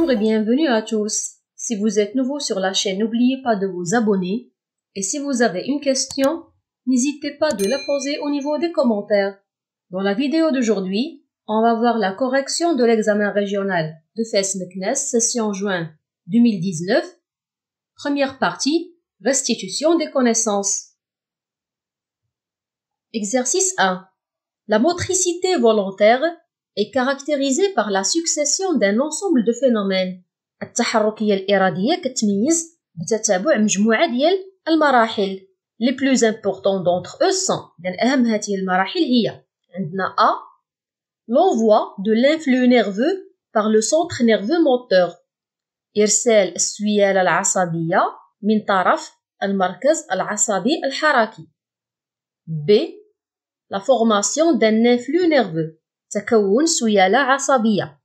Bonjour et bienvenue à tous. Si vous êtes nouveau sur la chaîne, n'oubliez pas de vous abonner. Et si vous avez une question, n'hésitez pas de la poser au niveau des commentaires. Dans la vidéo d'aujourd'hui, on va voir la correction de l'examen régional de Fès-Meknès, session juin 2019. Première partie, restitution des connaissances. Exercice 1. La motricité volontaire est caractérisée par la succession d'un ensemble de phénomènes. التحركية الإرادية كتميز بتتابع مجموعة ديال المراحل. Les plus importants d'entre eux sont أهم هذه المراحل هي عندنا A. L'envoi de l'influx nerveux par le centre nerveux moteur. إرسال السيالة العصبية من طرف المركز العصبي الحركي. B. La formation d'un influx nerveux. تكون سيالة عصبية.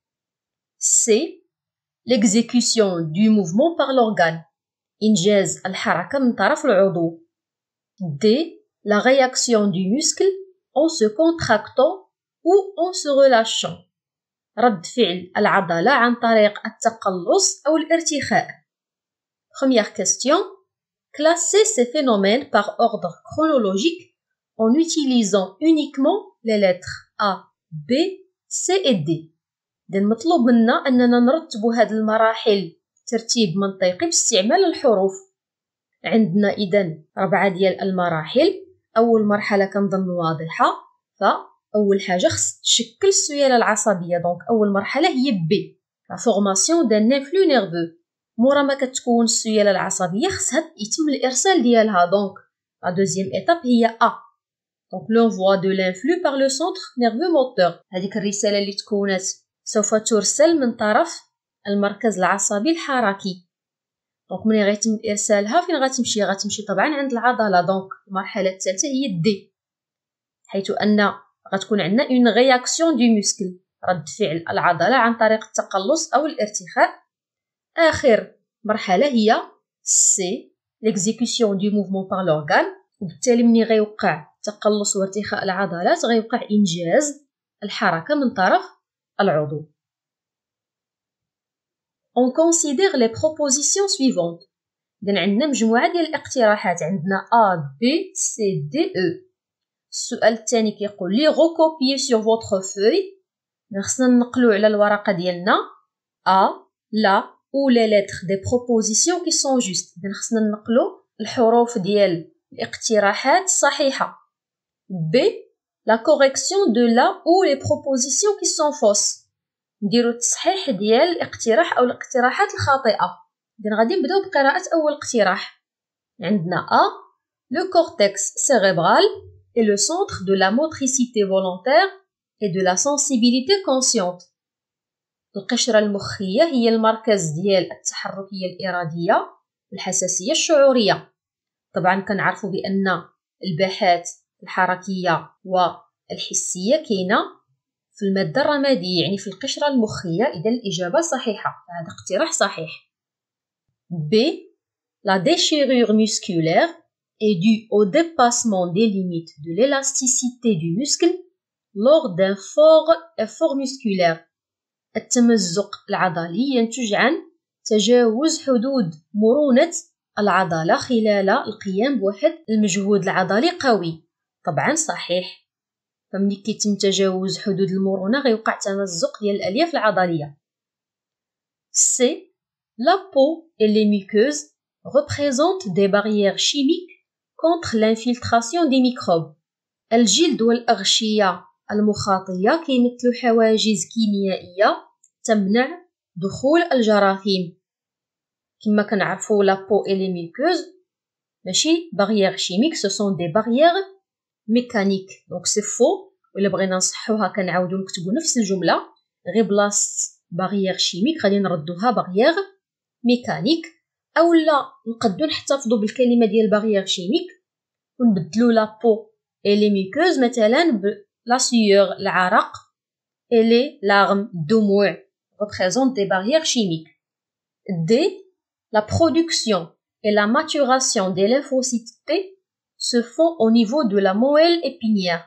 C. L'exécution du mouvement par l'organe. إنجاز الحركة من طرف العضو. D. La réaction du muscle en se contractant ou en se relâchant. رد فعل العضلة عن طريق التقلص أو الارتخاء. Première question. Classez ces phénomènes par ordre chronologique en utilisant uniquement les lettres A, B, C et D. إذن مطلوب منا أننا نرتبوا هذه المراحل ترتيب منطقي باستعمال الحروف. عندنا إذن 4 ديال المراحل. أول مرحلة كنظن واضحة، فأول حاجة خص تشكل السيالة العصبية. دونك أول مرحلة هي B. La formation d'un influx nerveux. مورا ما كتكون السيالة العصبية خصها يتم الإرسال ديالها. دونك la deuxième étape هي A. Donc l'envoi de l'influx par le centre nerveux moteur. هذيك الرسالة اللي تكونت سوف ترسل من طرف المركز العصبي الحركي. دونك ملي غيتم ارسالها فين غتمشي طبعا عند العضله. دونك المرحله الثالثه هي دي، حيث ان غتكون عندنا اون رياكسيون دو موسكل، رد فعل العضله عن طريق التقلص او الارتخاء. اخر مرحله هي سي، ليكزيكسيون دو موفمون بار لورغان. وبالتالي ملي غيوقع تقلص وارتخاء العضلات غيوقع انجاز الحركه من طرف العضو. On considère les propositions suivantes. إذن عندنا مجموعة ديال الاقتراحات، عندنا A, B, C, D, E. السؤال الثاني كيقول لي recopier sur votre feuille. خصنا ننقلو على الورقة ديالنا A, la ou les lettres des propositions qui sont justes. إذن خصنا ننقلو الحروف ديال الاقتراحات الصحيحة. B, la correction de la ou les propositions qui sont fausses. نديرو التصحيح ديال الاقتراح او الاقتراحات الخاطئه. اذا غادي نبداو بقراءه اول اقتراح. عندنا A. Le cortex cérébral est le centre de la motricité volontaire et de la sensibilité consciente. القشره المخيه هي المركز ديال التحركيه الاراديه والحساسيه الشعوريه. طبعا كنعرفوا بان الباحات الحركيه والحسيه كاينه في المادة الرمادية، يعني في القشرة المخية. إذا الإجابة صحيحة، هذا اقتراح صحيح. B. La déchirure musculaire est due au dépassement des limites de l'élasticité du muscle lors d'un fort effort musculaire. التمزق العضلي ينتج عن تجاوز حدود مرونة العضلة خلال القيام بواحد المجهود العضلي قوي. طبعا صحيح، فملي كيتم تجاوز حدود المرونة غيوقع تمزق ديال الألياف العضلية. C. La peau et les muqueuses représentent des barrières chimiques contre l'infiltration des microbes. الجلد والأغشية المخاطية كيمثلوا حواجز كيميائية تمنع دخول الجراثيم. كما كنعرفوا la peau et les muqueuses ماشي barrières chimiques، ce sont des barrières ميكانيك. دونك سي فو، ولا بغينا نصحوها كنعاودو نكتبو نفس الجمله غير بلاصه باغيير شيميك غادي نردوها باغيير ميكانيك، اولا نقدو نحتفظوا بالكلمه ديال باغيير شيميك ونبدلو لا بو اي لي ميكوز مثلا بلا سيور العرق، اي لي لارم الدموع représente des barrières chimiques. D. La production et la maturation des lymphocytes T se font au niveau de la moelle épinière.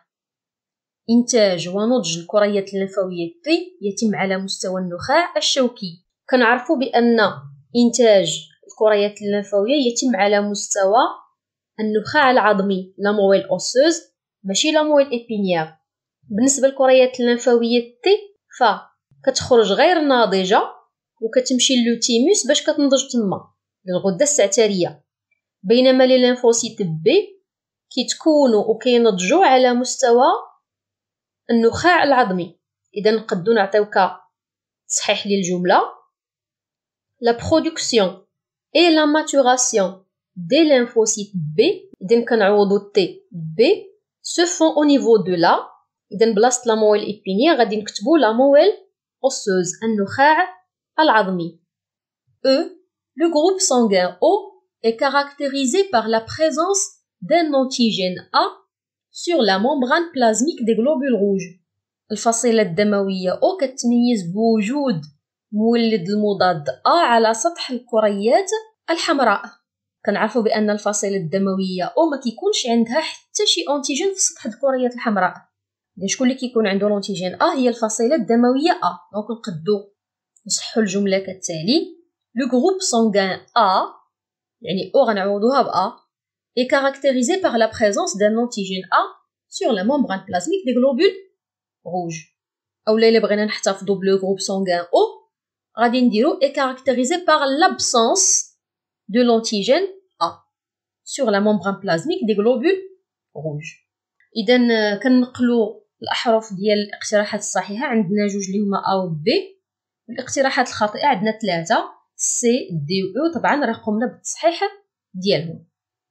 إنتاج ونضج الكريات الليمفاوية T يتم على مستوى النخاع الشوكي. كنعرفوا بان انتاج الكريات الليمفاويه يتم على مستوى النخاع العظمي لا مويل اوسوز ماشي لا مويل ايبينيير. بالنسبه للكريات الليمفاويه تي فكتخرج غير ناضجه وكتمشي للوتيموس باش كتنضج تما للغده السعتريه، بينما لي ليمفوسيت بي كيتكونوا وكينضجوا على مستوى النخاع العظمي. اذا نقدروا نعطيوك تصحيح ديال الجمله: لا برودكسيون اي لا ماتوراسيون دي lymphocytes B. إذن كنعوضو تي بي se font au niveau de la. إذن بلاصة لا مويل إبينيير غادي نكتبو لا مويل أوسوز النخاع العظمي. E. Le groupe sanguin O est caractérisé par la présence d'un antigène A sur la membrane plasmique des globules rouges. الفصيلة الدموية O كتميز بوجود مولد المضاد A على سطح الكريات الحمراء. كنعرفوا بان الفصيله الدمويه او ما كيكونش عندها حتى شي انتيجين في سطح الكريات الحمراء. شكون اللي كيكون عنده الانتيجين هي الفصيله الدمويه دونك نقدو نصحوا الجمله كالتالي: لو جروب سانغان يعني او غنعوضوها est caractérisé par la présence d'un antigène A sur la membrane plasmique des globules rouges. اولا الا بغينا نحتفظوا بلو جروب سانغان او غادي نديرو est caractérisé par l'absence de l'antigène A sur la membrane plasmique des globules rouges. إذا كنقلوا الأحرف ديال الاقتراحات الصحيحة، عندنا جوج اللي هما A و B. الاقتراحات الخاطئة عندنا 3 C D و E. طبعا راه قمنا بالتصحيح ديالهم.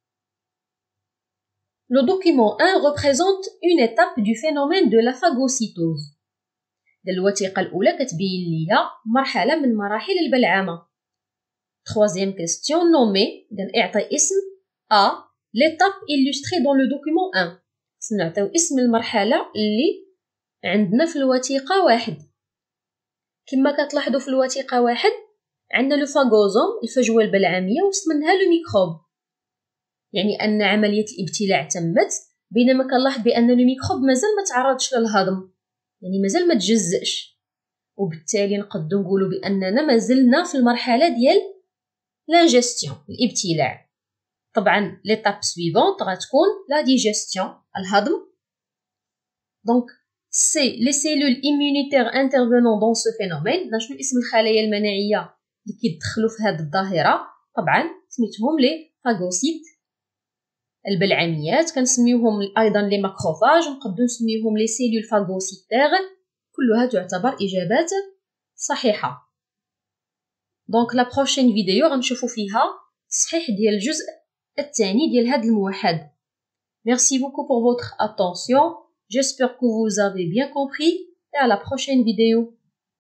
Le document 1 représente une étape du phénomène de la phagocytose. الوثيقة الأولى كتبين ليا مرحلة من مراحل البلعامة. Troisième question, nommez, اعطي اسم A l'étape illustrée dans le document 1. سنعطيو اسم المرحلة اللي عندنا في الوثيقة 1. كما كتلاحظوا في الوثيقة 1 عندنا لو فاغوزوم الفجوة البلعامية وسط منها لو ميكروب، يعني أن عملية الابتلاع تمت، بينما كنلاحظ بأن لو ميكروب مازال ما تعرضش للهضم، يعني مازال ما تجزأش، وبالتالي نقدروا نقولوا بأننا مازلنا في المرحلة ديال l'ingestion الابتلاع. طبعا l'étape suivante غتكون la digestion الهضم. donc c'est les cellules immunitaires intervenant dans ce phénomène. شنو اسم الخلايا المناعية اللي كيدخلوا في هذه الظاهرة؟ طبعا سميتهم لي فاغوسيت البلعاميات، كنسميوهم ايضا لي ماكروفاج، ونقدروا نسميوهم لي سيلول فاغوسيتير. كلها تعتبر اجابات صحيحة. دونك لا بروشين فيديو غنشوفو فيها تصحيح ديال الجزء الثاني ديال هذا الموحد. Merci beaucoup pour votre attention. J'espère que vous avez bien compris et à la prochaine vidéo.